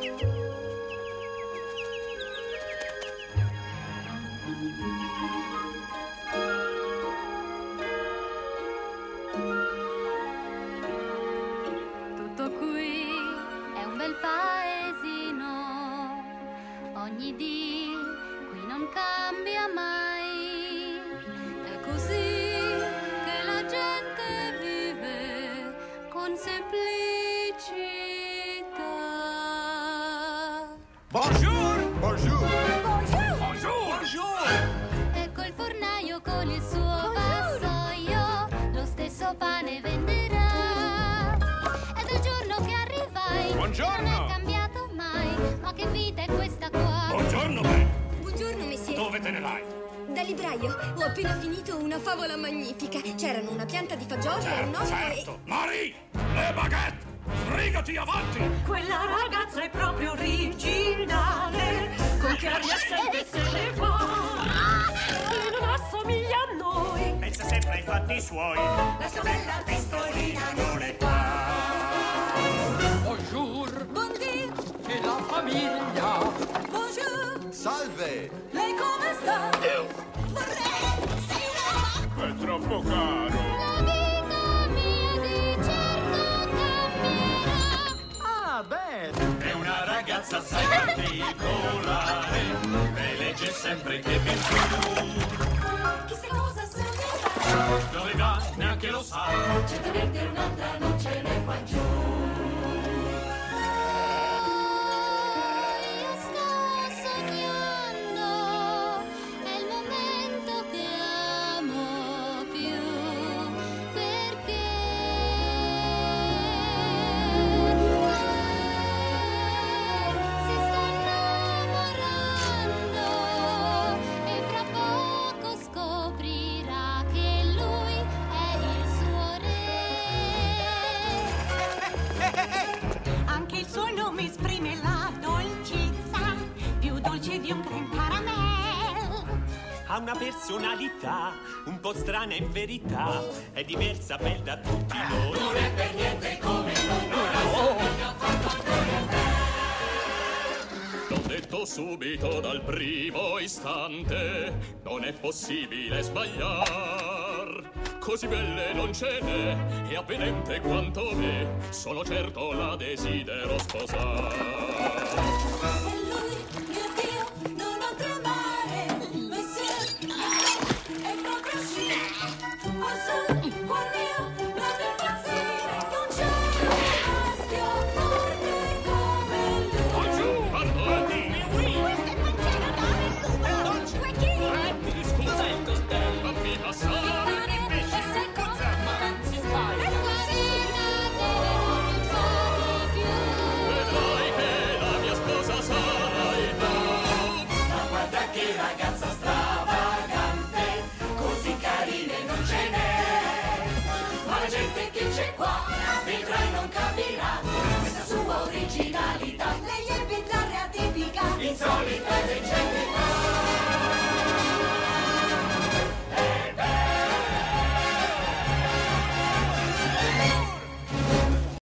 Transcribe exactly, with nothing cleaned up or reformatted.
Tutto qui è un bel paesino, ogni dì qui non cambia mai, è così che la gente vive con semplicità. Bonjour! Bonjour! Bonjour! Bonjour! Bonjour! Ecco il fornaio con il suo vassoio, lo stesso pane venderà. Ed il giorno che arrivai Buongiorno! non è cambiato mai, ma che vita è questa qua? Buongiorno, Ben! Buongiorno, monsieur. Dove te ne vai? Da libraio. Ho appena finito una favola magnifica. C'erano una pianta di fagioli e un Certo, uovo certo! Marie! Le baguette! Sbrigati avanti! Quella ragazza è proprio originale, con che aria sempre se ne va, e non assomiglia a noi. Pensa sempre ai fatti suoi. La sua bella testolina non è qua. Bonjour, Buondì. e la famiglia. Bonjour. Salve! Lei come sta? Vorrei. Sei una... È troppo caro! La vita mia di certo cambierà. Ah, beh, È una ragazza assai particolare, e legge sempre che più in su. Chissà cosa sognava. Dove va neanche lo sa. Certamente un'altra non ce n'è qua giù. Io sto sognando, è il momento che amo più, perché si sta innamorando e fra poco scoprirà che lui è il suo re. Anche il suo nome esprime la dolcezza, più dolce di un creme caramel. Ha una personalità un po' strana in verità, è diversa bella da tutti noi. Non è per niente come noi, L'ho detto subito dal primo istante, non è possibile sbagliar. Così belle non ce n'è, e avvenente quanto me, sono certo la desidero sposar.